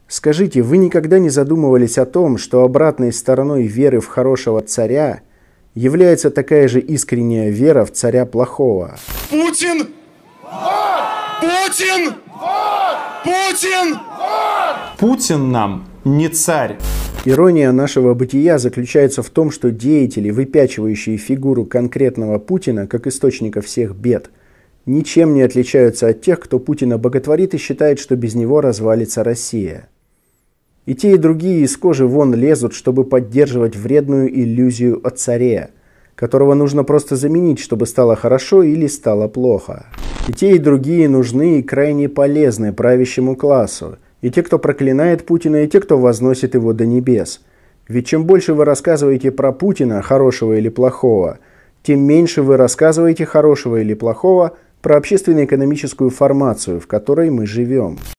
Скажите, вы никогда не задумывались о том, что обратной стороной веры в хорошего царя является такая же искренняя вера в царя плохого? Путин! Путин! Путин! Путин нам не царь. Ирония нашего бытия заключается в том, что деятели, выпячивающие фигуру конкретного Путина как источника всех бед, ничем не отличаются от тех, кто Путина боготворит и считает, что без него развалится Россия. И те, и другие из кожи вон лезут, чтобы поддерживать вредную иллюзию о царе, которого нужно просто заменить, чтобы стало хорошо или стало плохо. И те, и другие нужны и крайне полезны правящему классу, и те, кто проклинает Путина, и те, кто возносит его до небес. Ведь чем больше вы рассказываете про Путина, хорошего или плохого, тем меньше вы рассказываете хорошего или плохого про общественно-экономическую формацию, в которой мы живем.